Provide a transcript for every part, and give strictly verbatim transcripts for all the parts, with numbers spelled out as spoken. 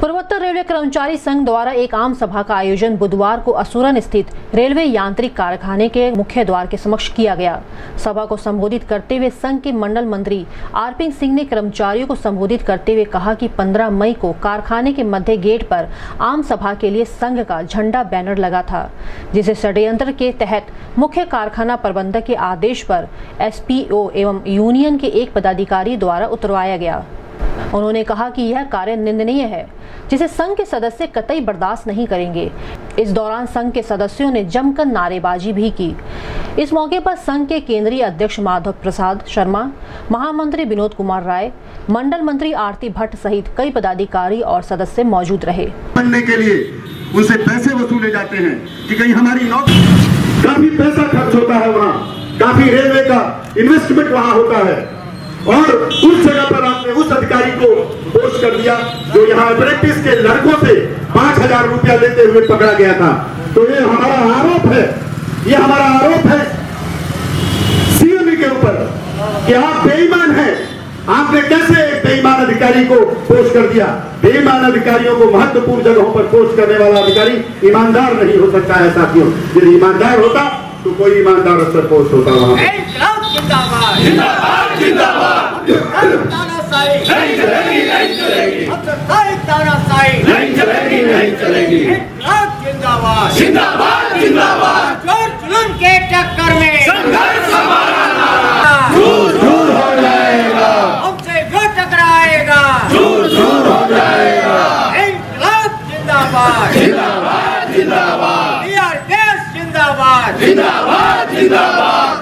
पूर्वोत्तर रेलवे कर्मचारी संघ द्वारा एक आम सभा का आयोजन बुधवार को असुरन स्थित रेलवे यांत्रिक कारखाने के मुख्य द्वार के समक्ष किया गया। सभा को संबोधित करते हुए संघ के मंडल मंत्री आरपी सिंह ने कर्मचारियों को संबोधित करते हुए कहा कि पंद्रह मई को कारखाने के मध्य गेट पर आम सभा के लिए संघ का झंडा बैनर लगा था, जिसे षड्यंत्र के तहत मुख्य कारखाना प्रबंधक के आदेश पर एसपीओ एवं यूनियन के एक पदाधिकारी द्वारा उतरवाया गया। उन्होंने कहा कि यह कार्य निंदनीय है, जिसे संघ के सदस्य कतई बर्दाश्त नहीं करेंगे। इस दौरान संघ के सदस्यों ने जमकर नारेबाजी भी की। इस मौके पर संघ के केंद्रीय अध्यक्ष माधव प्रसाद शर्मा, महामंत्री विनोद कुमार राय, मंडल मंत्री आरती भट्ट सहित कई पदाधिकारी और सदस्य मौजूद रहे। बनने के लिए उनसे पैसे वसूले जाते हैं कि कहीं हमारी नौकरी, काफी पैसा खर्च होता है, वहाँ काफी रेलवे का इन्वेस्टमेंट वहाँ होता है, और उस जगह पर आपने उस अधिकारी को पोस्ट कर दिया जो यहाँ अप्रेंटिस के लड़कों से पांच हजार रुपया लेते हुए पकड़ा गया था। तो ये हमारा आरोप है, ये हमारा आरोप है सीएम के ऊपर कि आप बेईमान हैं। आपने कैसे एक बेईमान अधिकारी को पोस्ट कर दिया? बेईमान अधिकारियों को महत्वपूर्ण जगहों पर पोस्ट करने वाला अधिकारी ईमानदार नहीं हो सकता है साथियों। यदि ईमानदार होता तो कोई ईमानदार अफसर पोस्ट होता वहां। जिंदाबाद जिंदाबाद जिंदाबाद तानाशाही नहीं चलेगी नहीं चलेगी तानाशाही नहीं चलेगी नहीं चलेगी जिंदाबाद जिंदाबाद जिंदाबाद चोर जुल्म के चक्कर में संघर्ष हमारा नारा दूर दूर हो जाएगा, हमसे जो टकराएगा दूर दूर हो जाएगा। इंकलाब जिंदाबाद जिंदाबाद जिंदाबाद टीआरपीएस जिंदाबाद जिंदाबाद जिंदाबाद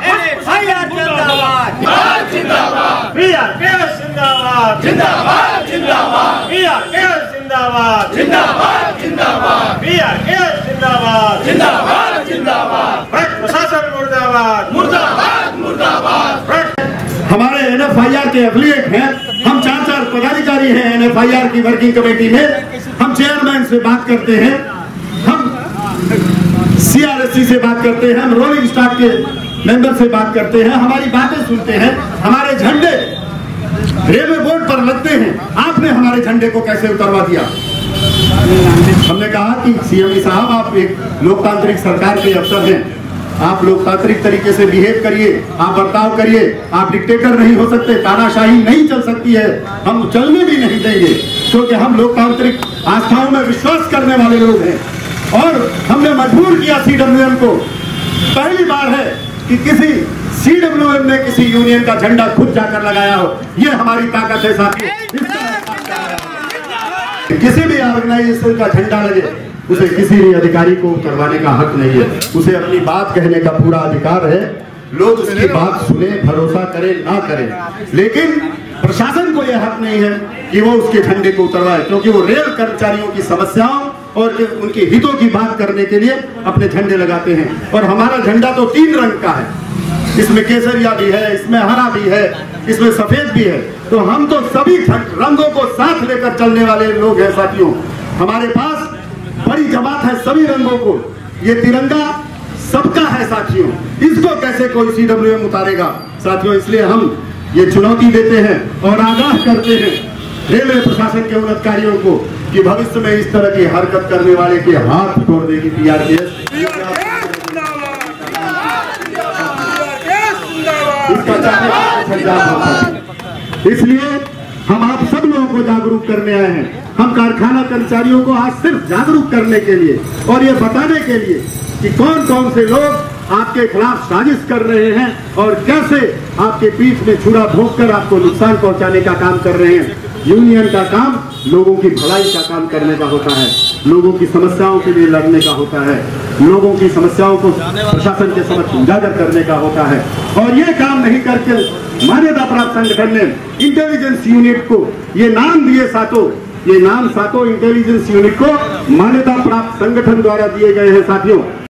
जिंदाबाद जिंदाबाद जिंदाबाद जिंदाबाद जिंदाबाद जिंदाबाद जिंदाबाद जिंदाबाद जिंदाबाद प्रशासन मुर्दाबाद मुर्दाबाद मुर्दाबाद। हमारे एनएफआईआर के एफिलिएट हैं, हम चार चार पदाधिकारी हैं एनएफआईआर की वर्किंग कमेटी में। हम चेयरमैन से बात करते हैं, हम सीआरएससी से बात करते हैं, हम रोलिंग स्टॉक के मेंबर से बात करते हैं, हमारी बातें सुनते हैं। हमारे झंडे रेलवे बोर्ड पर लगते हैं, आपने हमारे झंडे को कैसे उतरवा दिया? हमने कहा कि सीएम साहब, आप एक लोकतांत्रिक सरकार के अफसर हैं, आप लोकतांत्रिक तरीके से बिहेव करिए, आप बर्ताव करिए, आप डिक्टेटर नहीं हो सकते, तानाशाही नहीं चल सकती है, हम चलने भी नहीं देंगे, क्योंकि हम लोकतांत्रिक आस्थाओं में विश्वास करने वाले लोग हैं। और हमने मजबूर किया सीडब्ल्यूएम को, पहली बार है कि किसी सीडब्ल्यूएम ने किसी यूनियन का झंडा खुद जाकर लगाया हो। ये हमारी ताकत है साथियों। किसी भी ऑर्गेनाइजेशन का झंडा लगे, उसे किसी भी अधिकारी को करवाने का हक नहीं है, उसे अपनी बात कहने का पूरा अधिकार है। लोग उसकी बात सुने, भरोसा करें ना करें, लेकिन प्रशासन को यह हक नहीं है कि वो उसके झंडे को उतरवाए, क्योंकि वो रेल कर्मचारियों की समस्याओं और उनके हितों की बात करने के लिए अपने झंडे लगाते हैं। और हमारा झंडा तो तीन रंग का है, इसमें केसरिया भी है, इसमें हरा भी है, इसमें सफेद भी है। तो हम तो सभी रंगों को साथ लेकर चलने वाले लोग हैं साथियों। हमारे पास बड़ी जमात है सभी रंगों को, ये तिरंगा सबका है साथियों। इसको कैसे कोई सीडब्ल्यूएम उतारेगा साथियों? इसलिए हम ये चुनौती देते हैं और आगाह करते हैं रेलवे प्रशासन के उन अधिकारियों को कि भविष्य में इस तरह की हरकत करने वाले के हाथ तोड़ देगी टीआरपीएस। इसलिए हम आप सब लोगों को जागरूक करने आए हैं। हम कारखाना कर्मचारियों को आज सिर्फ जागरूक करने के लिए और ये बताने के लिए कि कौन कौन से लोग आपके खिलाफ साजिश कर रहे हैं और कैसे आपके पीठ में छुरा भोंककर आपको नुकसान पहुंचाने का काम कर रहे हैं। यूनियन का काम लोगों की भलाई का काम करने का होता है, लोगों की समस्याओं के लिए लड़ने का होता है, लोगों की समस्याओं को प्रशासन के समक्ष उजागर करने का होता है। और ये काम नहीं करके मान्यता प्राप्त संगठन ने इंटेलिजेंस यूनिट को ये नाम दिए, सातों ये नाम सातों इंटेलिजेंस यूनिट को मान्यता प्राप्त संगठन द्वारा दिए गए हैं साथियों।